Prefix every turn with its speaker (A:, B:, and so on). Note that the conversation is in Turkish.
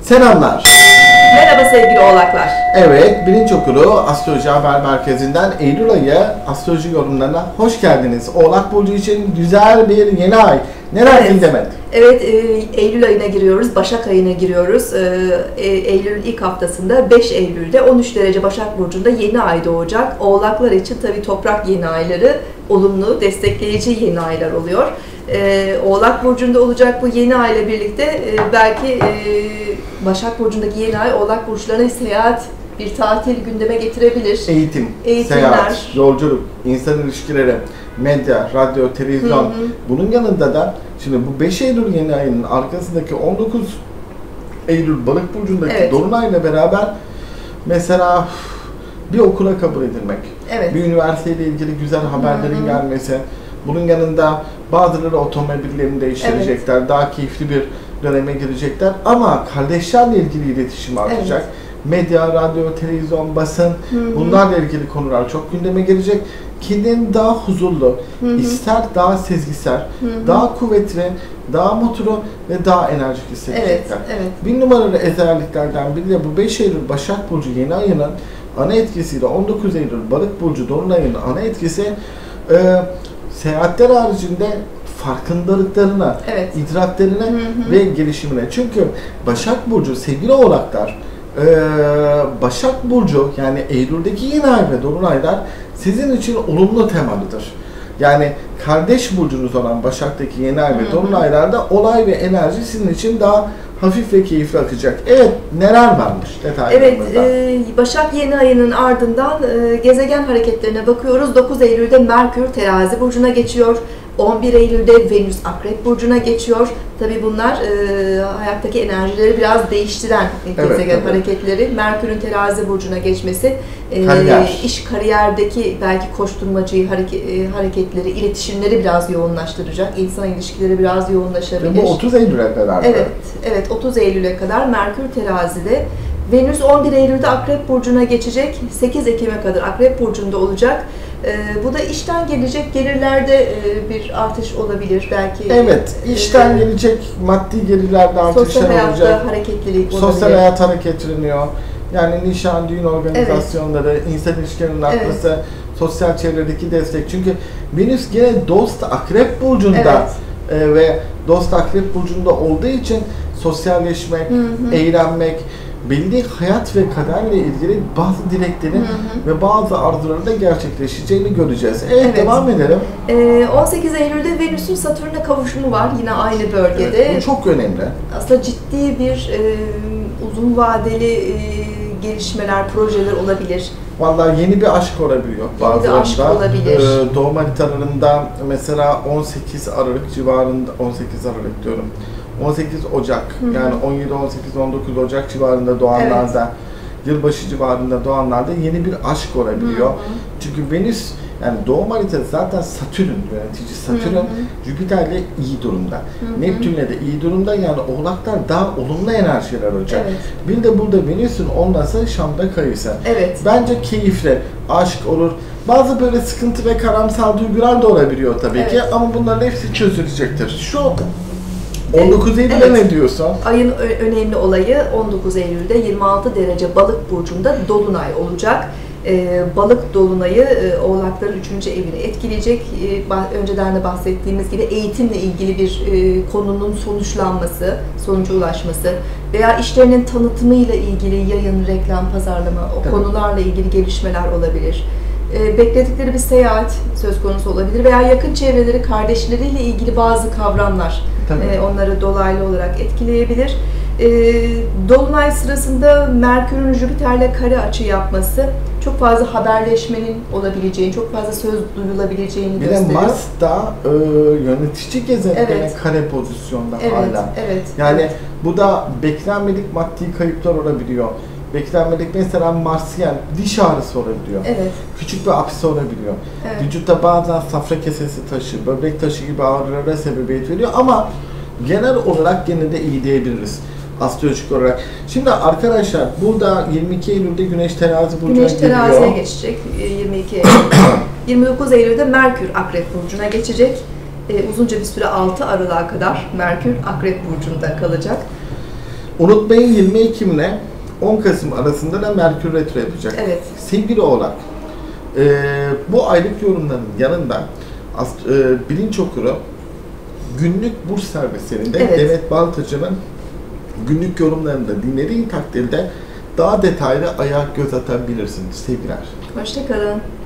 A: Selamlar.
B: Merhaba sevgili oğlaklar.
A: Evet, Bilinç Okulu Astroloji Haber Merkezi'nden Eylül ayı astroloji yorumlarına hoş geldiniz. Oğlak Burcu için güzel bir yeni ay. Neler Demet?
B: Evet, Eylül ayına giriyoruz, Başak ayına giriyoruz. Eylül'ün ilk haftasında 5 Eylül'de 13 derece Başak Burcu'nda yeni ay doğacak. Oğlaklar için tabii toprak yeni ayları olumlu, destekleyici yeni aylar oluyor. Oğlak Burcu'nda olacak bu yeni ay ile birlikte belki Başak Burcu'ndaki yeni ay Oğlak Burçlarına seyahat, bir tatil gündeme getirebilir.
A: Eğitimler, seyahat, yolculuk, insan ilişkileri, medya, radyo, televizyon. Bunun yanında da şimdi bu 5 Eylül yeni ayının arkasındaki 19 Eylül Balık Burcu'ndaki Dolunay'la beraber mesela bir okula kabul edilmek, bir üniversiteyle ilgili güzel haberlerin gelmesi, bunun yanında bazıları otomobillerini değiştirecekler, daha keyifli bir döneme girecekler ama kardeşlerle ilgili iletişim artacak. Medya, radyo, televizyon, basın, bunlarla ilgili konular çok gündeme gelecek. Kendini daha huzurlu, ister daha sezgisel, daha kuvvetli, daha mutlu ve daha enerjik hissedecekler. Bir numaralı özelliklerden biri de bu 5 Eylül Başak Burcu yeni ayının ana etkisiyle 19 Eylül Balık Burcu Dolunay'ın ana etkisi seyahatler haricinde farkındalıklarına, idraklerine ve gelişimine. Çünkü Başak Burcu, sevgili oğlaklar, Başak Burcu yani Eylül'deki yeni ay ve Dolunaylar sizin için olumlu temalıdır. Yani kardeş burcunuz olan Başak'taki yeni ay ve Dolunaylarda olay ve enerji sizin için daha hafif ve keyifli akacak. Evet, neler varmış detaylarında?
B: Başak yeni ayının ardından gezegen hareketlerine bakıyoruz. 9 Eylül'de Merkür Terazi burcuna geçiyor. 11 Eylül'de Venüs Akrep burcuna geçiyor. Tabii bunlar hayattaki enerjileri biraz değiştiren gezegen hareketleri. Merkür'ün Terazi burcuna geçmesi, iş kariyerdeki belki koşturmacı hareketleri, iletişimleri biraz yoğunlaştıracak. İnsan ilişkileri biraz yoğunlaşabilir.
A: Bu 30 Eylül'e kadar.
B: Evet, 30 Eylül'e kadar Merkür Terazi'de. Venüs 11 Eylül'de Akrep burcuna geçecek. 8 Ekim'e kadar Akrep burcunda olacak. Bu da işten gelecek gelirlerde bir artış olabilir belki.
A: Evet, işten gelecek maddi gelirlerde artışlar olacak.
B: Sosyal hayatta hareketlilik olabilir.
A: Sosyal hayat hareketleniyor. Yani nişan, düğün organizasyonları, insan ilişkilerinin artması, sosyal çevredeki destek. Çünkü Venüs gene dost Akrep burcunda ve dost Akrep burcunda olduğu için sosyalleşmek, eğlenmek, belli hayat ve kaderle ilgili bazı dileklerin ve bazı arzuların da gerçekleşeceğini göreceğiz. Devam edelim.
B: 18 Eylül'de Venüs'ün Satürn'e kavuşumu var yine aynı bölgede.
A: Bu çok önemli.
B: Aslında ciddi bir uzun vadeli gelişmeler, projeler olabilir.
A: Vallahi yeni bir aşk olabiliyor.
B: Yeni bir aşk olabilir.
A: Doğum haritalarında mesela 18 Aralık civarında, 18 Aralık diyorum. 18 Ocak yani 17, 18, 19 Ocak civarında doğanlarda, yılbaşı civarında doğanlarda yeni bir aşk olabiliyor. Çünkü Venüs yani doğum haritası zaten Satürn yönetici. Satürn Jüpiter'le iyi durumda. Neptün'le de iyi durumda. Yani oğlaklar daha olumlu enerjiler olacak. Bir de burada Venüs'ün olması Şam'da kayısı. Bence keyifli, aşk olur. Bazı böyle sıkıntı ve karamsal duygular da olabiliyor tabii ki ama bunların hepsi çözülecektir. Şu 19 Eylül'e ne diyorsun?
B: Ayın önemli olayı 19 Eylül'de 26 derece Balık burcunda Dolunay olacak. Balık Dolunay'ı Oğlakların 3. evini etkileyecek. Önceden de bahsettiğimiz gibi eğitimle ilgili bir konunun sonuçlanması, sonuca ulaşması veya işlerinin tanıtımıyla ilgili yayın, reklam, pazarlama, o konularla ilgili gelişmeler olabilir. Bekledikleri bir seyahat söz konusu olabilir veya yakın çevreleri, kardeşleriyle ilgili bazı kavramlar onları dolaylı olarak etkileyebilir. Dolunay sırasında Merkür'ün Jüpiter'le kare açı yapması çok fazla haberleşmenin olabileceğini, çok fazla söz duyulabileceğini gösteriyor.
A: Bir de Mars da yönetici gezegen kare pozisyonda hala. Yani bu da beklenmedik maddi kayıplar olabiliyor. Beklenmedik mesela Marsiyen diş ağrısı olabiliyor. Küçük bir apse olabiliyor. Vücutta bazen safra kesesi taşı, böbrek taşı gibi ağrılara sebebiyet veriyor ama genel olarak gene de iyi diyebiliriz astrolojik olarak. Şimdi arkadaşlar burada 22 Eylül'de Güneş Terazi burcuna giriyor.
B: Güneş Terazi'ye geçecek 22 Eylül. 29 Eylül'de Merkür Akrep burcuna geçecek. Uzunca bir süre 6 Aralık'a kadar Merkür Akrep burcunda kalacak.
A: Unutmayın 20 Ekim ile 10 Kasım arasında da Merkür Retro yapacak.
B: Evet.
A: Sevgili Oğlak, bu aylık yorumların yanında bilinç okuru günlük burs servislerinde
B: Evet.
A: Demet Baltacı'nın günlük yorumlarını da dinlediğin takdirde daha detaylı ayağa göz atabilirsiniz. Sevgiler.
B: Hoşça kalın.